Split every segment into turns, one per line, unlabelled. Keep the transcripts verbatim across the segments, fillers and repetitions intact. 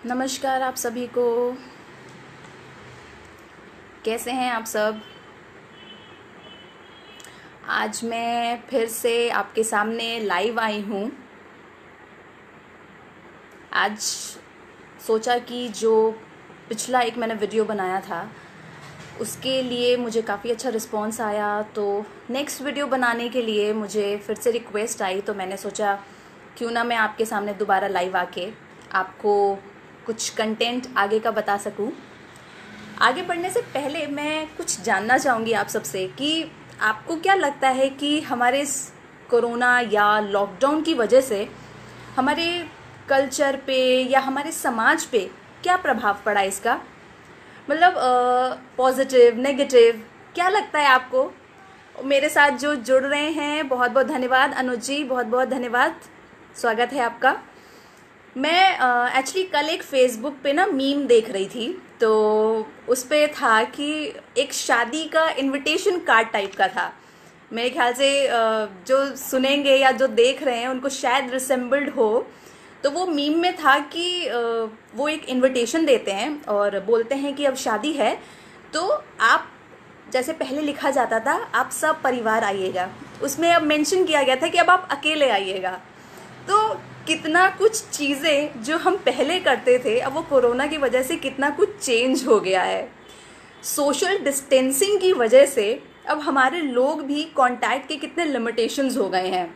नमस्कार आप सभी को। कैसे हैं आप सब। आज मैं फिर से आपके सामने लाइव आई हूँ। आज सोचा कि जो पिछला एक मैंने वीडियो बनाया था उसके लिए मुझे काफ़ी अच्छा रिस्पांस आया, तो नेक्स्ट वीडियो बनाने के लिए मुझे फिर से रिक्वेस्ट आई, तो मैंने सोचा क्यों ना मैं आपके सामने दोबारा लाइव आके आपको कुछ कंटेंट आगे का बता सकूं। आगे बढ़ने से पहले मैं कुछ जानना चाहूँगी आप सबसे कि आपको क्या लगता है कि हमारे इस कोरोना या लॉकडाउन की वजह से हमारे कल्चर पे या हमारे समाज पे क्या प्रभाव पड़ा इसका, मतलब पॉजिटिव नेगेटिव, क्या लगता है आपको। मेरे साथ जो जुड़ रहे हैं बहुत बहुत धन्यवाद। अनुज जी बहुत बहुत धन्यवाद, स्वागत है आपका। मैं एक्चुअली uh, कल एक फेसबुक पे ना मीम देख रही थी, तो उस पे था कि एक शादी का इनविटेशन कार्ड टाइप का था। मेरे ख्याल से uh, जो सुनेंगे या जो देख रहे हैं उनको शायद रिसेंबल्ड हो। तो वो मीम में था कि uh, वो एक इनविटेशन देते हैं और बोलते हैं कि अब शादी है तो आप, जैसे पहले लिखा जाता था आप सब परिवार आइएगा, उसमें अब मेंशन किया गया था कि अब आप अकेले आइएगा। तो कितना कुछ चीज़ें जो हम पहले करते थे अब वो कोरोना की वजह से कितना कुछ चेंज हो गया है। सोशल डिस्टेंसिंग की वजह से अब हमारे लोग भी कांटेक्ट के कितने लिमिटेशंस हो गए हैं।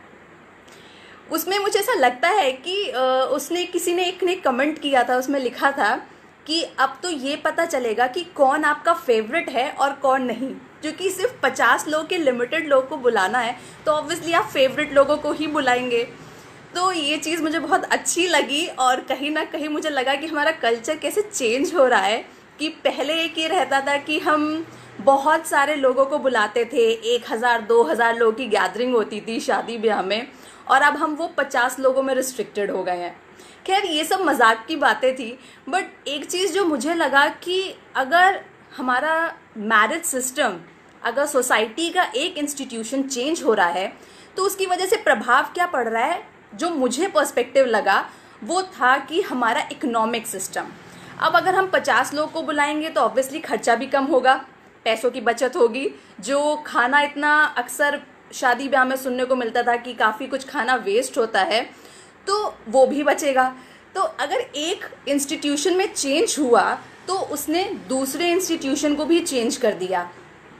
उसमें मुझे ऐसा लगता है कि उसने किसी ने एक ने कमेंट किया था, उसमें लिखा था कि अब तो ये पता चलेगा कि कौन आपका फेवरेट है और कौन नहीं, क्योंकि सिर्फ पचास लोग के लिमिटेड लोग को बुलाना है तो ऑब्वियसली आप फेवरेट लोगों को ही बुलाएंगे। तो ये चीज़ मुझे बहुत अच्छी लगी और कहीं ना कहीं मुझे लगा कि हमारा कल्चर कैसे चेंज हो रहा है कि पहले एक ये रहता था कि हम बहुत सारे लोगों को बुलाते थे, एक हज़ार दो हज़ार लोगों की गैदरिंग होती थी शादी ब्याह में, और अब हम वो पचास लोगों में रिस्ट्रिक्टेड हो गए हैं। खैर ये सब मजाक की बातें थी, बट एक चीज़ जो मुझे लगा कि अगर हमारा मैरिज सिस्टम, अगर सोसाइटी का एक इंस्टीट्यूशन चेंज हो रहा है तो उसकी वजह से प्रभाव क्या पड़ रहा है, जो मुझे पर्सपेक्टिव लगा वो था कि हमारा इकोनॉमिक सिस्टम। अब अगर हम पचास लोग को बुलाएंगे तो ऑब्वियसली खर्चा भी कम होगा, पैसों की बचत होगी। जो खाना इतना अक्सर शादी ब्याह में सुनने को मिलता था कि काफ़ी कुछ खाना वेस्ट होता है, तो वो भी बचेगा। तो अगर एक इंस्टीट्यूशन में चेंज हुआ तो उसने दूसरे इंस्टीट्यूशन को भी चेंज कर दिया।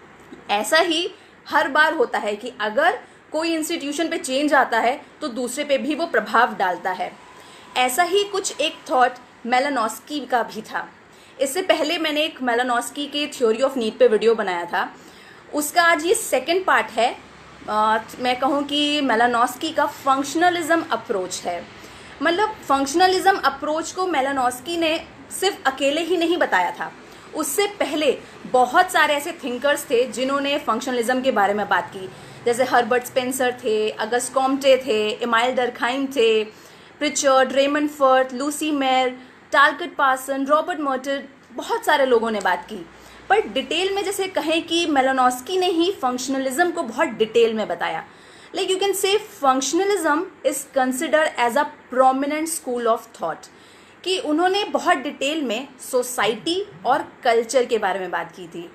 ऐसा ही हर बार होता है कि अगर कोई इंस्टीट्यूशन पे चेंज आता है तो दूसरे पे भी वो प्रभाव डालता है। ऐसा ही कुछ एक थॉट मेलानोस्की का भी था। इससे पहले मैंने एक मेलानोस्की के थ्योरी ऑफ नीड पे वीडियो बनाया था, उसका आज ये सेकंड पार्ट है। आ, मैं कहूँ कि मेलानोस्की का फंक्शनलिज्म अप्रोच है। मतलब फंक्शनलिज्म अप्रोच को मेलानोस्की ने सिर्फ अकेले ही नहीं बताया था, उससे पहले बहुत सारे ऐसे थिंकर्स थे जिन्होंने फंक्शनलिज्म के बारे में बात की, जैसे हर्बर्ट स्पेंसर थे, अगस्ट कॉम्टे थे, इमाइल डर्कहाइम थे, Pritchard, Raymond Firth, Lucy Mair, Talcott Parson, Robert Merton, बहुत सारे लोगों ने बात की। पर डिटेल में जैसे कहें कि मेलानोस्की ने ही फंक्शनलिज्म को बहुत डिटेल में बताया। Like you can say functionalism is considered as a prominent school of thought, कि उन्होंने बहुत डिटेल में सोसाइटी और कल्चर के बारे में बात की थी।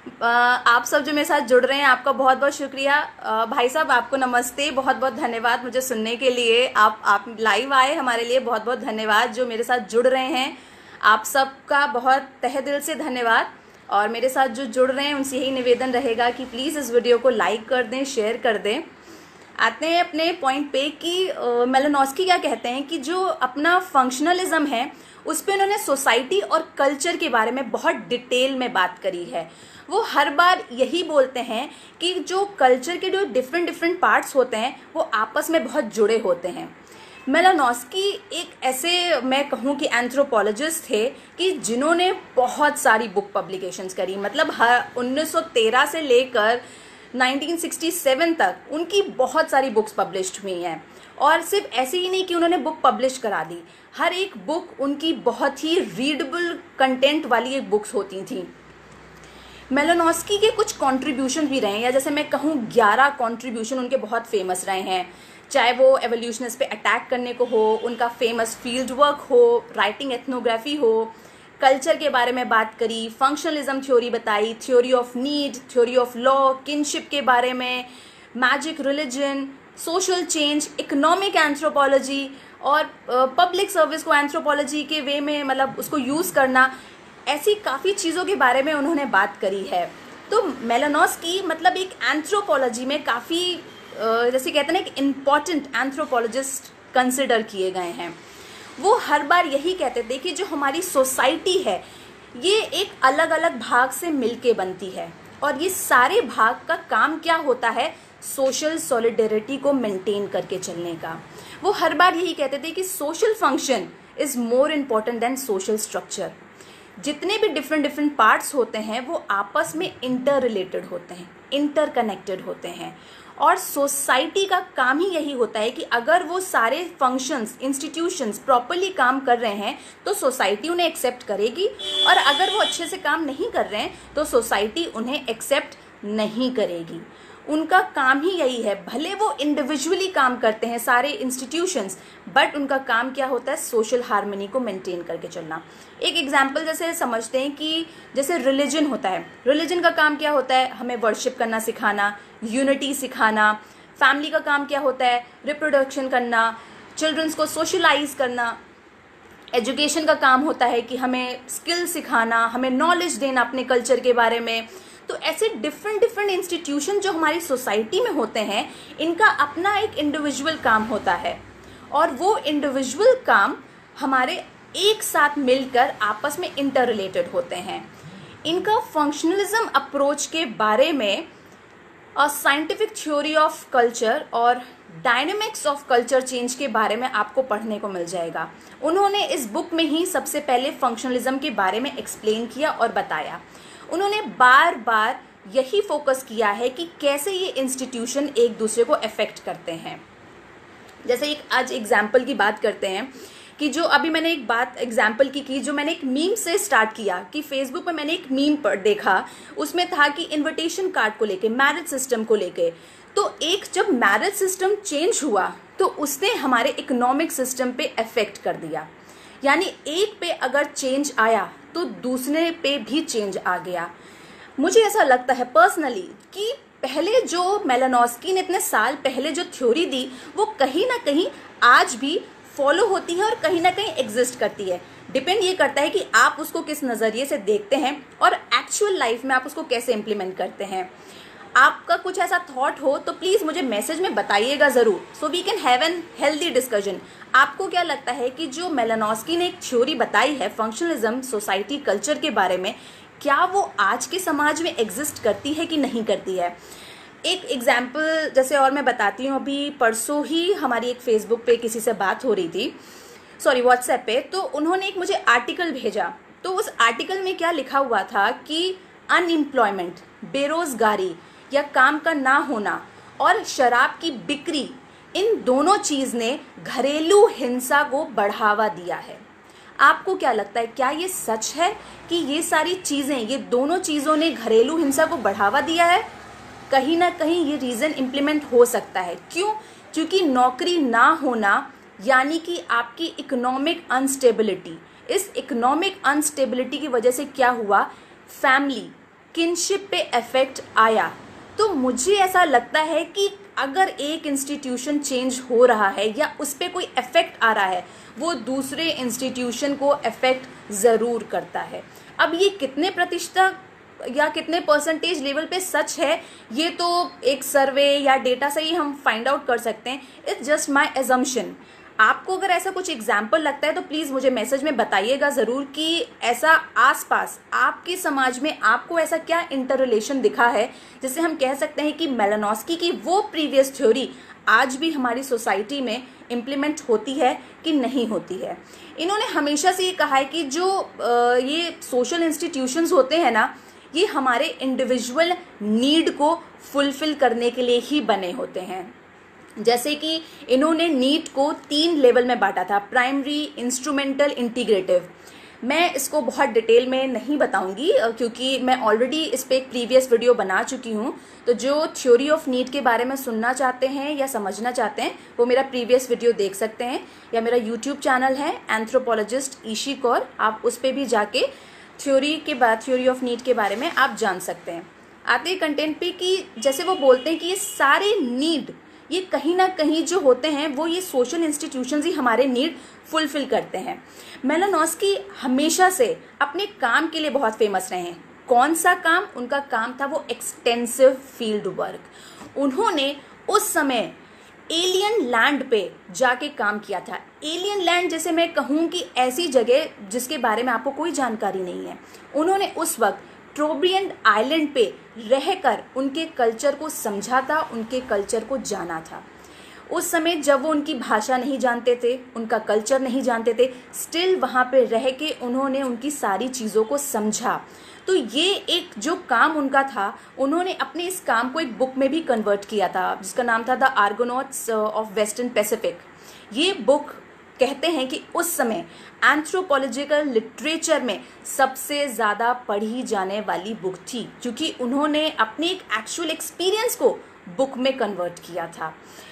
आप सब जो मेरे साथ जुड़ रहे हैं आपका बहुत बहुत शुक्रिया। भाई साहब आपको नमस्ते, बहुत बहुत धन्यवाद मुझे सुनने के लिए। आप आप लाइव आए हमारे लिए, बहुत बहुत धन्यवाद। जो मेरे साथ जुड़ रहे हैं आप सबका बहुत तहे दिल से धन्यवाद। और मेरे साथ जो जुड़ रहे हैं उनसे यही निवेदन रहेगा कि प्लीज़ इस वीडियो को लाइक कर दें, शेयर कर दें। आते हैं अपने पॉइंट पे कि मेलानोस्की क्या कहते हैं कि जो अपना फंक्शनलिज्म है उस पर उन्होंने सोसाइटी और कल्चर के बारे में बहुत डिटेल में बात करी है। वो हर बार यही बोलते हैं कि जो कल्चर के जो डिफरेंट डिफरेंट पार्ट्स होते हैं वो आपस में बहुत जुड़े होते हैं। मेलानोस्की एक ऐसे, मैं कहूँ कि एंथ्रोपोलॉजिस्ट थे कि जिन्होंने बहुत सारी बुक पब्लिकेशंस करी। मतलब हर उन्नीस सौ तेरह से लेकर नाइनटीन सिक्सटी सेवन तक उनकी बहुत सारी बुक्स पब्लिश्ड हुई हैं। और सिर्फ ऐसे ही नहीं कि उन्होंने बुक पब्लिश करा दी, हर एक बुक उनकी बहुत ही रीडेबल कंटेंट वाली एक बुक्स होती थी। मेलानोस्की के कुछ कंट्रीब्यूशन भी रहे हैं, या जैसे मैं कहूँ ग्यारह कंट्रीब्यूशन उनके बहुत फेमस रहे हैं। चाहे वो एवोल्यूशनिस्ट पे अटैक करने को हो, उनका फेमस फील्ड वर्क हो, राइटिंग एथनोग्राफी हो, कल्चर के बारे में बात करी, फंक्शनलिज्म थ्योरी बताई, theory of need, theory of law, kinship के बारे में, magic, religion, social change, economic anthropology और पब्लिक सर्विस को एंथ्रोपोलॉजी के वे में मतलब उसको यूज़ करना, ऐसी काफ़ी चीज़ों के बारे में उन्होंने बात करी है। तो मेलानोस्की मतलब एक एंथ्रोपोलॉजी में काफ़ी जैसे कहते हैं ना एक इम्पॉर्टेंट एंथ्रोपोलॉजिस्ट कंसिडर किए गए हैं। वो हर बार यही कहते थे कि जो हमारी सोसाइटी है ये एक अलग अलग भाग से मिलके बनती है और ये सारे भाग का काम क्या होता है, सोशल सॉलिडेरिटी को मेंटेन करके चलने का। वो हर बार यही कहते थे कि social function is more important than social structure. जितने भी डिफरेंट डिफरेंट पार्ट्स होते हैं वो आपस में इंटर रिलेटेड होते हैं, इंटरकनेक्टेड होते हैं और सोसाइटी का काम ही यही होता है कि अगर वो सारे फंक्शंस, इंस्टीट्यूशंस प्रॉपरली काम कर रहे हैं तो सोसाइटी उन्हें एक्सेप्ट करेगी और अगर वो अच्छे से काम नहीं कर रहे हैं तो सोसाइटी उन्हें एक्सेप्ट नहीं करेगी। उनका काम ही यही है, भले वो इंडिविजुअली काम करते हैं सारे इंस्टीट्यूशंस, बट उनका काम क्या होता है, सोशल हार्मनी को मेंटेन करके चलना। एक एग्जांपल जैसे समझते हैं कि जैसे रिलीजन होता है, रिलीजन का काम क्या होता है, हमें वर्शिप करना सिखाना, यूनिटी सिखाना। फैमिली का काम क्या होता है, रिप्रोडक्शन करना, चिल्ड्रंस को सोशलाइज करना। एजुकेशन का काम होता है कि हमें स्किल सिखाना, हमें नॉलेज देना अपने कल्चर के बारे में। तो ऐसे डिफरेंट डिफरेंट इंस्टीट्यूशन जो हमारी सोसाइटी में होते हैं इनका अपना एक इंडिविजुअल काम होता है और वो इंडिविजुअल काम हमारे एक साथ मिलकर आपस में इंटर रिलेटेड होते हैं। इनका फंक्शनलिज्म अप्रोच के बारे में और साइंटिफिक थ्योरी ऑफ कल्चर और डायनेमिक्स ऑफ कल्चर चेंज के बारे में आपको पढ़ने को मिल जाएगा। उन्होंने इस बुक में ही सबसे पहले फंक्शनलिज्म के बारे में एक्सप्लेन किया और बताया। उन्होंने बार बार यही फोकस किया है कि कैसे ये इंस्टीट्यूशन एक दूसरे को अफेक्ट करते हैं। जैसे एक आज एग्जाम्पल की बात करते हैं कि जो अभी मैंने एक बात एग्जाम्पल की की जो मैंने एक मीम से स्टार्ट किया कि फेसबुक पे मैंने एक मीम पर देखा, उसमें था कि इनविटेशन कार्ड को लेके, मैरिज सिस्टम को लेके। तो एक जब मैरिज सिस्टम चेंज हुआ तो उसने हमारे इकोनॉमिक सिस्टम पे अफेक्ट कर दिया, यानी एक पे अगर चेंज आया तो दूसरे पे भी चेंज आ गया। मुझे ऐसा लगता है पर्सनली कि पहले जो मेलानोस्की ने इतने साल पहले जो थ्योरी दी वो कहीं ना कहीं आज भी फॉलो होती है और कहीं ना कहीं एग्जिस्ट करती है। डिपेंड ये करता है कि आप उसको किस नज़रिए से देखते हैं और एक्चुअल लाइफ में आप उसको कैसे इम्प्लीमेंट करते हैं। आपका कुछ ऐसा थॉट हो तो प्लीज़ मुझे मैसेज में बताइएगा ज़रूर, so we can have an healthy discussion. आपको क्या लगता है कि जो मेलानोस्की ने एक थ्योरी बताई है फंक्शनलिज्म सोसाइटी कल्चर के बारे में, क्या वो आज के समाज में एग्जिस्ट करती है कि नहीं करती है? एक एग्जाम्पल जैसे और मैं बताती हूँ, अभी परसों ही हमारी एक फेसबुक पे किसी से बात हो रही थी, सॉरी व्हाट्सएप पे, तो उन्होंने एक मुझे आर्टिकल भेजा। तो उस आर्टिकल में क्या लिखा हुआ था कि अनएम्प्लॉयमेंट, बेरोजगारी या काम का ना होना और शराब की बिक्री, इन दोनों चीज़ ने घरेलू हिंसा को बढ़ावा दिया है। आपको क्या लगता है, क्या ये सच है कि ये सारी चीज़ें, ये दोनों चीज़ों ने घरेलू हिंसा को बढ़ावा दिया है? कहीं ना कहीं ये रीज़न इम्प्लीमेंट हो सकता है। क्यों? क्योंकि नौकरी ना होना यानी कि आपकी इकोनॉमिक अनस्टेबिलिटी, इस इकोनॉमिक अनस्टेबिलिटी की वजह से क्या हुआ, फैमिली, किनशिप पे इफेक्ट आया। तो मुझे ऐसा लगता है कि अगर एक इंस्टीट्यूशन चेंज हो रहा है या उस पर कोई इफेक्ट आ रहा है, वो दूसरे इंस्टीट्यूशन को इफेक्ट ज़रूर करता है। अब ये कितने प्रतिशत या कितने परसेंटेज लेवल पे सच है, ये तो एक सर्वे या डेटा से ही हम फाइंड आउट कर सकते हैं। It's just my assumption. आपको अगर ऐसा कुछ एग्जाम्पल लगता है तो प्लीज़ मुझे मैसेज में बताइएगा ज़रूर कि ऐसा आसपास आपके समाज में आपको ऐसा क्या इंटर रिलेशन दिखा है जिससे हम कह सकते हैं कि मेलानोस्की की वो प्रीवियस थ्योरी आज भी हमारी सोसाइटी में इम्प्लीमेंट होती है कि नहीं होती है। इन्होंने हमेशा से ये कहा है कि जो ये सोशल इंस्टीट्यूशंस होते हैं ना, ये हमारे इंडिविजुअल नीड को फुलफिल करने के लिए ही बने होते हैं। जैसे कि इन्होंने नीड को तीन लेवल में बांटा था, प्राइमरी, इंस्ट्रूमेंटल, इंटीग्रेटिव। मैं इसको बहुत डिटेल में नहीं बताऊंगी क्योंकि मैं ऑलरेडी इस पे एक प्रीवियस वीडियो बना चुकी हूँ। तो जो थ्योरी ऑफ नीड के बारे में सुनना चाहते हैं या समझना चाहते हैं वो मेरा प्रीवियस वीडियो देख सकते हैं, या मेरा यूट्यूब चैनल है एंथ्रोपोलॉजिस्ट ईशी कौर, आप उस पर भी जाके थ्योरी के बाद थ्योरी ऑफ नीड के बारे में आप जान सकते हैं। आते हैं कंटेंट पे कि जैसे वो बोलते हैं कि ये सारे नीड ये कहीं ना कहीं जो होते हैं वो ये सोशल इंस्टीट्यूशंस ही हमारे नीड फुलफिल करते हैं। मेलानोस्की हमेशा से अपने काम के लिए बहुत फेमस रहे हैं। कौन सा काम? उनका काम था वो एक्सटेंसिव फील्ड वर्क। उन्होंने उस समय एलियन लैंड पे जाके काम किया था। एलियन लैंड जैसे मैं कहूँ कि ऐसी जगह जिसके बारे में आपको कोई जानकारी नहीं है। उन्होंने उस वक्त ट्रोब्रियन आइलैंड पे रहकर उनके कल्चर को समझा था, उनके कल्चर को जाना था। उस समय जब वो उनकी भाषा नहीं जानते थे, उनका कल्चर नहीं जानते थे, स्टिल वहाँ पे रह के उन्होंने उनकी सारी चीज़ों को समझा। तो ये एक जो काम उनका था, उन्होंने अपने इस काम को एक बुक में भी कन्वर्ट किया था जिसका नाम था the Argonauts of Western Pacific. ये बुक कहते हैं कि उस समय एंथ्रोपोलॉजिकल लिटरेचर में सबसे ज़्यादा पढ़ी जाने वाली बुक थी, क्योंकि उन्होंने अपने एक एक्चुअल एक्सपीरियंस को बुक में कन्वर्ट किया था।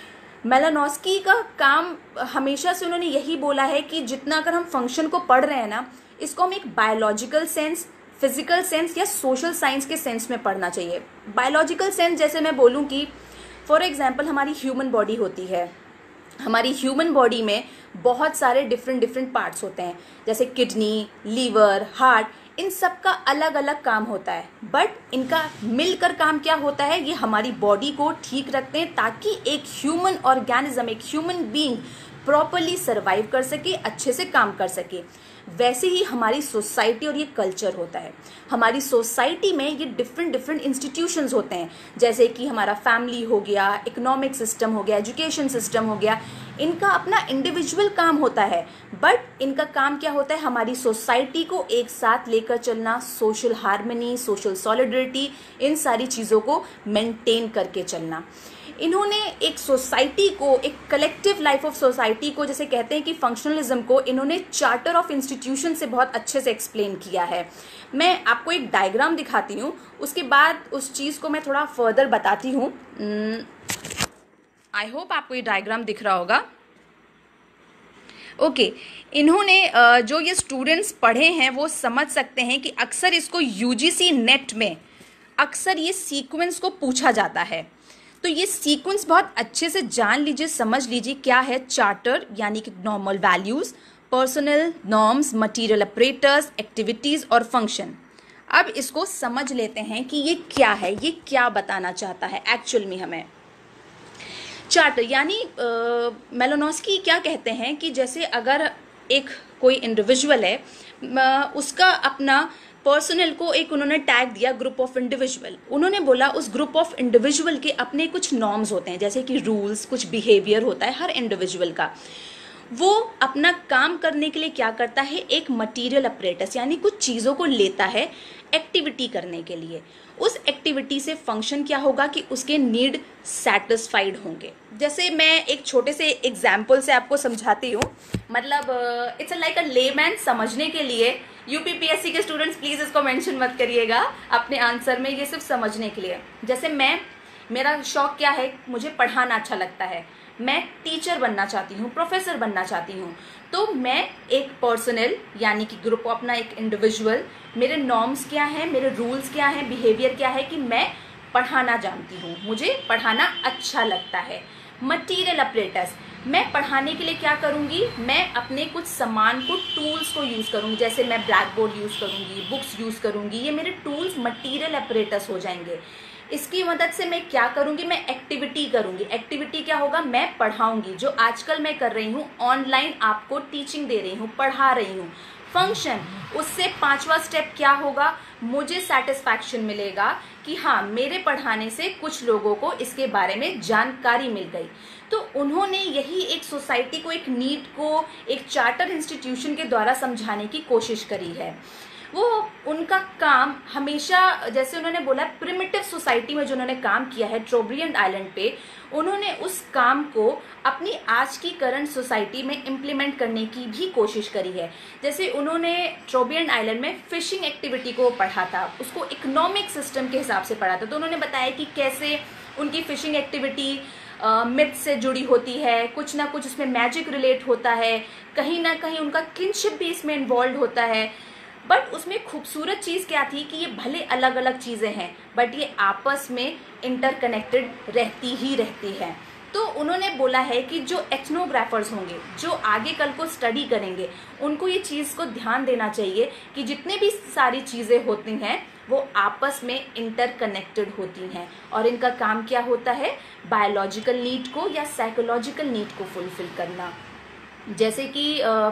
मेलानोस्की का काम हमेशा से उन्होंने यही बोला है कि जितना अगर हम फंक्शन को पढ़ रहे हैं ना, इसको हम एक बायोलॉजिकल सेंस, फिजिकल सेंस या सोशल साइंस के सेंस में पढ़ना चाहिए। बायोलॉजिकल सेंस जैसे मैं बोलूँ कि फॉर एग्जांपल हमारी ह्यूमन बॉडी होती है, हमारी ह्यूमन बॉडी में बहुत सारे डिफरेंट डिफरेंट पार्ट्स होते हैं, जैसे किडनी, लीवर, हार्ट, इन सब का अलग अलग काम होता है। बट इनका मिलकर काम क्या होता है, ये हमारी बॉडी को ठीक रखते हैं ताकि एक ह्यूमन ऑर्गेनिज्म, एक ह्यूमन बीइंग प्रॉपरली सर्वाइव कर सके, अच्छे से काम कर सके। वैसे ही हमारी सोसाइटी और ये कल्चर होता है। हमारी सोसाइटी में ये डिफरेंट डिफरेंट इंस्टीट्यूशंस होते हैं, जैसे कि हमारा फैमिली हो गया, इकोनॉमिक सिस्टम हो गया, एजुकेशन सिस्टम हो गया। इनका अपना इंडिविजुअल काम होता है, बट इनका काम क्या होता है, हमारी सोसाइटी को एक साथ लेकर चलना, सोशल हार्मनी, सोशल सॉलिडरिटी, इन सारी चीज़ों को मेंटेन करके चलना। इन्होंने एक सोसाइटी को, एक कलेक्टिव लाइफ ऑफ सोसाइटी को, जैसे कहते हैं कि फंक्शनलिज्म को, इन्होंने चार्टर ऑफ इंस्टीट्यूशन से बहुत अच्छे से एक्सप्लेन किया है। मैं आपको एक डायग्राम दिखाती हूँ, उसके बाद उस चीज़ को मैं थोड़ा फर्दर बताती हूँ। आई होप आपको ये डायग्राम दिख रहा होगा। ओके okay, इन्होंने जो ये स्टूडेंट्स पढ़े हैं वो समझ सकते हैं कि अक्सर इसको यूजीसी नेट में अक्सर ये सीक्वेंस को पूछा जाता है। तो ये सीक्वेंस बहुत अच्छे से जान लीजिए, समझ लीजिए क्या है चार्टर, यानी कि normal values, personal norms, material apparatus, activities और फंक्शन। अब इसको समझ लेते हैं कि ये क्या है, ये क्या बताना चाहता है एक्चुअल में हमें। चार्टर यानी मेलानोस्की क्या कहते हैं कि जैसे अगर एक कोई इंडिविजुअल है, उसका अपना पर्सनल को एक उन्होंने टैग दिया ग्रुप ऑफ इंडिविजुअल। उन्होंने बोला उस ग्रुप ऑफ इंडिविजुअल के अपने कुछ नॉर्म्स होते हैं, जैसे कि रूल्स, कुछ बिहेवियर होता है हर इंडिविजुअल का। वो अपना काम करने के लिए क्या करता है, एक मटेरियल अपरेटस यानी कुछ चीज़ों को लेता है एक्टिविटी करने के लिए। उस एक्टिविटी से फंक्शन क्या होगा कि उसके नीड सेटिस्फाइड होंगे। जैसे मैं एक छोटे से एग्जाम्पल से आपको समझाती हूँ, मतलब इट्स लाइक अ लेमैन समझने के लिए। यूपीपीएससी के स्टूडेंट्स प्लीज इसको मेंशन मत करिएगा अपने आंसर में, ये सिर्फ समझने के लिए। जैसे मैं, मेरा शौक क्या है, मुझे पढ़ाना अच्छा लगता है, मैं टीचर बनना चाहती हूँ, प्रोफेसर बनना चाहती हूँ। तो मैं एक पर्सनल यानी कि ग्रुप, अपना एक इंडिविजुअल, मेरे नॉर्म्स क्या हैं, मेरे रूल्स क्या हैं, बिहेवियर क्या है कि मैं पढ़ाना जानती हूँ, मुझे पढ़ाना अच्छा लगता है। मटीरियल अपरेटस, मैं पढ़ाने के लिए क्या करूँगी, मैं अपने कुछ सामान को, टूल्स को यूज़ करूँगी। जैसे मैं ब्लैक बोर्ड यूज़ करूँगी, बुक्स यूज़ करूँगी, ये मेरे टूल्स मटीरियल अपरेटस हो जाएंगे। इसकी मदद से मैं क्या करूँगी, मैं एक्टिविटी करूँगी। एक्टिविटी क्या होगा, मैं पढ़ाऊँगी, जो आजकल मैं कर रही हूँ, ऑनलाइन आपको टीचिंग दे रही हूँ, पढ़ा रही हूँ। फंक्शन, उससे पांचवा स्टेप क्या होगा, मुझे सेटिस्फैक्शन मिलेगा कि हाँ मेरे पढ़ाने से कुछ लोगों को इसके बारे में जानकारी मिल गई। तो उन्होंने यही एक सोसाइटी को, एक नीड को एक चार्टर इंस्टीट्यूशन के द्वारा समझाने की कोशिश करी है। वो उनका काम हमेशा, जैसे उन्होंने बोला प्रिमिटिव सोसाइटी में जो उन्होंने काम किया है ट्रोब्रियन आइलैंड पे, उन्होंने उस काम को अपनी आज की करंट सोसाइटी में इम्प्लीमेंट करने की भी कोशिश करी है। जैसे उन्होंने ट्रोब्रियन आइलैंड में फिशिंग एक्टिविटी को पढ़ा था, उसको इकोनॉमिक सिस्टम के हिसाब से पढ़ा था। तो उन्होंने बताया कि कैसे उनकी फिशिंग एक्टिविटी मिथ से जुड़ी होती है, कुछ ना कुछ उसमें मैजिक रिलेट होता है, कहीं ना कहीं उनका किनशिप भी इसमें इन्वॉल्व होता है। बट उसमें खूबसूरत चीज़ क्या थी कि ये भले अलग अलग चीज़ें हैं बट ये आपस में इंटरकनेक्टेड रहती ही रहती है। तो उन्होंने बोला है कि जो एथनोग्राफर्स होंगे, जो आगे कल को स्टडी करेंगे, उनको ये चीज़ को ध्यान देना चाहिए कि जितने भी सारी चीज़ें होती हैं वो आपस में इंटरकनेक्टेड होती हैं और इनका काम क्या होता है, बायोलॉजिकल नीड को या साइकोलॉजिकल नीड को फुलफिल करना। जैसे कि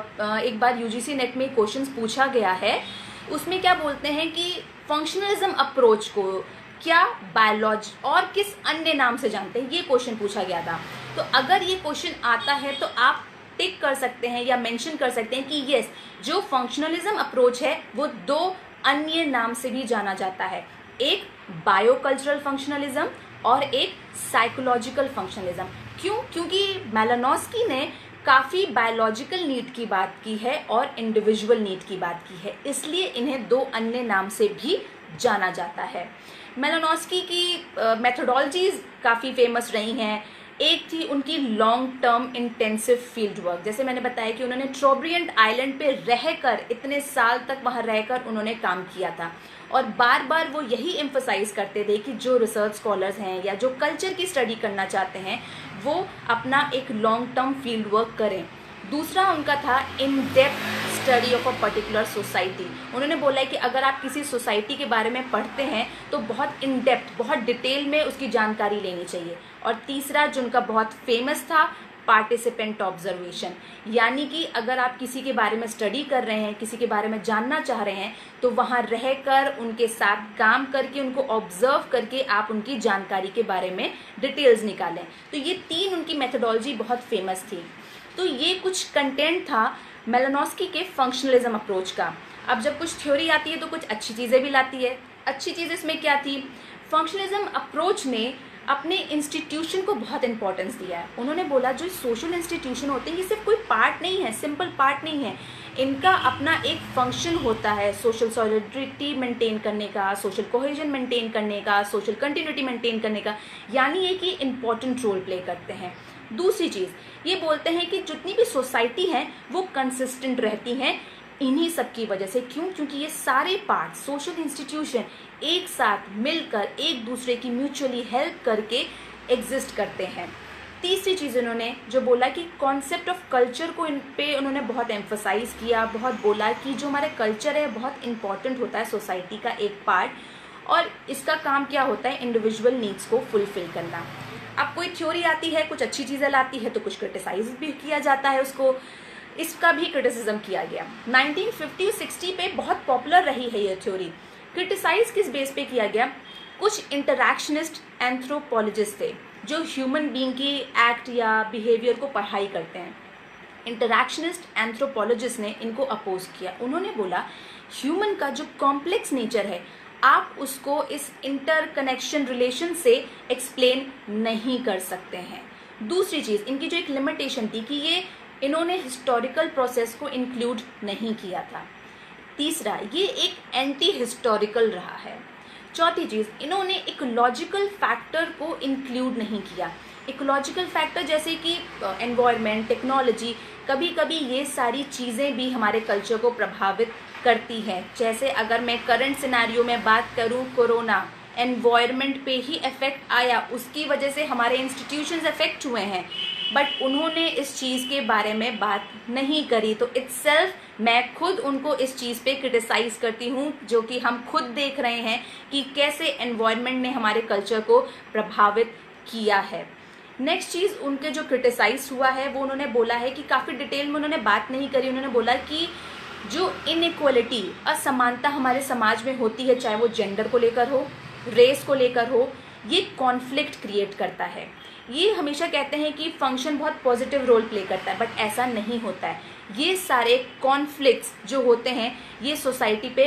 एक बार यूजीसी नेट में क्वेश्चंस पूछा गया है, उसमें क्या बोलते हैं कि फंक्शनलिज्म अप्रोच को क्या बायोलॉजी और किस अन्य नाम से जानते हैं, ये क्वेश्चन पूछा गया था। तो अगर ये क्वेश्चन आता है तो आप टिक कर सकते हैं या मेंशन कर सकते हैं कि यस, जो फंक्शनलिज्म अप्रोच है वो दो अन्य नाम से भी जाना जाता है, एक बायोकल्चरल फंक्शनलिज्म और एक साइकोलॉजिकल फंक्शनलिज्म। क्यों? क्योंकि मैलिनोव्स्की ने काफ़ी बायोलॉजिकल नीड की बात की है और इंडिविजुअल नीड की बात की है, इसलिए इन्हें दो अन्य नाम से भी जाना जाता है। मैलिनोव्स्की की मेथोडोलॉजीज काफ़ी फेमस रही हैं। एक थी उनकी long term intensive field work, जैसे मैंने बताया कि उन्होंने ट्रोब्रियन आइलैंड पे रहकर इतने साल तक वहाँ रहकर उन्होंने काम किया था और बार बार वो यही एम्फसाइज करते थे कि जो रिसर्च स्कॉलर्स हैं या जो कल्चर की स्टडी करना चाहते हैं वो अपना एक लॉन्ग टर्म फील्ड वर्क करें। दूसरा उनका था in depth study of a particular society. उन्होंने बोला है कि अगर आप किसी सोसाइटी के बारे में पढ़ते हैं तो बहुत इन डेप्थ, बहुत डिटेल में उसकी जानकारी लेनी चाहिए। और तीसरा जो उनका बहुत फेमस था, पार्टिसिपेंट ऑब्जर्वेशन, यानी कि अगर आप किसी के बारे में स्टडी कर रहे हैं, किसी के बारे में जानना चाह रहे हैं तो वहाँ रहकर उनके साथ काम करके, उनको ऑब्जर्व करके आप उनकी जानकारी के बारे में डिटेल्स निकालें। तो ये तीन उनकी मेथोडोलॉजी बहुत फेमस थी। तो ये कुछ कंटेंट था मैलिनोव्स्की के फंक्शनलिज्म अप्रोच का। अब जब कुछ थ्योरी आती है तो कुछ अच्छी चीज़ें भी लाती है। अच्छी चीज़ इसमें क्या थी, फंक्शनलिज्म अप्रोच ने अपने इंस्टीट्यूशन को बहुत इंपॉर्टेंस दिया है। उन्होंने बोला जो सोशल इंस्टीट्यूशन होते हैं ये सिर्फ कोई पार्ट नहीं है, सिंपल पार्ट नहीं है, इनका अपना एक फंक्शन होता है सोशल सॉलिडरिटी मेंटेन करने का, सोशल कोहेजन मेंटेन करने का, सोशल कंटिन्यूटी मेंटेन करने का, यानी ये कि इम्पॉर्टेंट रोल प्ले करते हैं। दूसरी चीज़ ये बोलते हैं कि जितनी भी सोसाइटी हैं वो कंसिस्टेंट रहती हैं इन्हीं सब की वजह से। क्यों? क्योंकि ये सारे पार्ट, सोशल इंस्टीट्यूशन एक साथ मिलकर एक दूसरे की म्यूचुअली हेल्प करके एग्जिस्ट करते हैं। तीसरी चीज़ उन्होंने जो बोला कि कॉन्सेप्ट ऑफ कल्चर को इन पे उन्होंने बहुत एम्फसाइज़ किया, बहुत बोला कि जो हमारा कल्चर है बहुत इंपॉर्टेंट होता है सोसाइटी का एक पार्ट, और इसका काम क्या होता है, इंडिविजुअल नीड्स को फुलफिल करना। अब कोई थ्योरी आती है, कुछ अच्छी चीज़ें लाती है तो कुछ क्रिटिसाइज भी किया जाता है उसको, इसका भी क्रिटिसिज्म किया गया। नाइनटीन फिफ्टी सिक्सटी पे बहुत पॉपुलर रही है ये थ्योरी। क्रिटिसाइज किस बेस पे किया गया, कुछ इंटरैक्शनिस्ट एंथ्रोपोलॉजिस्ट थे जो ह्यूमन बीइंग की एक्ट या बिहेवियर को पढ़ाई करते हैं। इंटरैक्शनिस्ट एंथ्रोपोलॉजिस्ट ने इनको अपोज किया। उन्होंने बोला ह्यूमन का जो कॉम्प्लेक्स नेचर है आप उसको इस इंटरकनेक्शन रिलेशन से एक्सप्लेन नहीं कर सकते हैं। दूसरी चीज़ इनकी जो एक लिमिटेशन थी कि ये इन्होंने हिस्टोरिकल प्रोसेस को इंक्लूड नहीं किया था। तीसरा, ये एक एंटी हिस्टोरिकल रहा है। चौथी चीज़, इन्होंने इकोलॉजिकल फैक्टर को इंक्लूड नहीं किया। इकोलॉजिकल फैक्टर जैसे कि एनवायरनमेंट, टेक्नोलॉजी, कभी कभी ये सारी चीज़ें भी हमारे कल्चर को प्रभावित करती हैं। जैसे अगर मैं करंट सिनेरियो में बात करूं, कोरोना एनवायरनमेंट पे ही इफेक्ट आया, उसकी वजह से हमारे इंस्टीट्यूशंस इफेक्ट हुए हैं, बट उन्होंने इस चीज़ के बारे में बात नहीं करी। तो इट्सेल्फ मैं खुद उनको इस चीज़ पे क्रिटिसाइज करती हूँ, जो कि हम खुद देख रहे हैं कि कैसे एनवायरनमेंट ने हमारे कल्चर को प्रभावित किया है। नेक्स्ट चीज़ उनके जो क्रिटिसाइज हुआ है वो उन्होंने बोला है कि काफ़ी डिटेल में उन्होंने बात नहीं करी। उन्होंने बोला कि जो इनइक्वालिटी, असमानता हमारे समाज में होती है, चाहे वो जेंडर को लेकर हो, रेस को लेकर हो, ये कॉन्फ्लिक्ट क्रिएट करता है। ये हमेशा कहते हैं कि फंक्शन बहुत पॉजिटिव रोल प्ले करता है, बट ऐसा नहीं होता है। ये सारे कॉन्फ्लिक्ट्स जो होते हैं ये सोसाइटी पे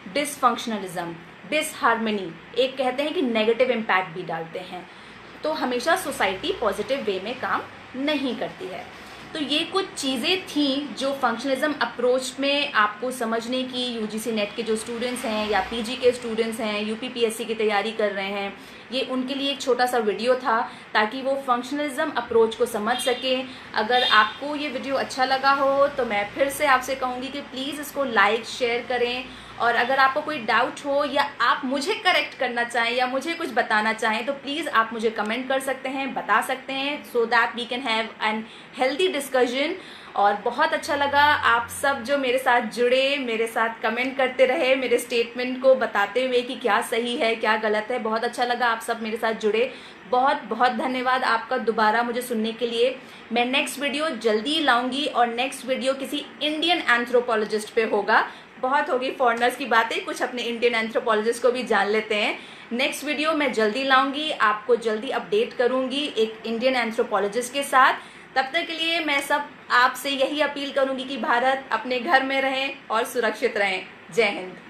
डिसफंक्शनलिज्म, डिसहार्मनी, एक कहते हैं कि नेगेटिव इम्पैक्ट भी डालते हैं। तो हमेशा सोसाइटी पॉजिटिव वे में काम नहीं करती है। तो ये कुछ चीज़ें थी जो फंक्शनलिज्म अप्रोच में आपको समझने की, यूजीसी नेट के जो स्टूडेंट्स हैं या पीजी के स्टूडेंट्स हैं, यूपीपीएससी की तैयारी कर रहे हैं, ये उनके लिए एक छोटा सा वीडियो था ताकि वो फंक्शनलिज्म अप्रोच को समझ सकें। अगर आपको ये वीडियो अच्छा लगा हो तो मैं फिर से आपसे कहूँगी कि प्लीज़ इसको लाइक शेयर करें, और अगर आपको कोई डाउट हो या आप मुझे करेक्ट करना चाहें या मुझे कुछ बताना चाहें तो प्लीज़ आप मुझे कमेंट कर सकते हैं, बता सकते हैं, so that we can have an healthy discussion. और बहुत अच्छा लगा आप सब जो मेरे साथ जुड़े, मेरे साथ कमेंट करते रहे, मेरे स्टेटमेंट को बताते हुए कि क्या सही है क्या गलत है। बहुत अच्छा लगा आप सब मेरे साथ जुड़े। बहुत बहुत धन्यवाद आपका दोबारा मुझे सुनने के लिए। मैं नेक्स्ट वीडियो जल्दी लाऊंगी और नेक्स्ट वीडियो किसी इंडियन एंथ्रोपोलॉजिस्ट पे होगा। बहुत होगी फॉरेनर्स की बातें, कुछ अपने इंडियन एंथ्रोपोलॉजिस्ट को भी जान लेते हैं। नेक्स्ट वीडियो मैं जल्दी लाऊंगी, आपको जल्दी अपडेट करूंगी एक इंडियन एंथ्रोपोलॉजिस्ट के साथ। तब तक के लिए मैं सब आपसे यही अपील करूंगी कि भारत अपने घर में रहें और सुरक्षित रहें। जय हिंद।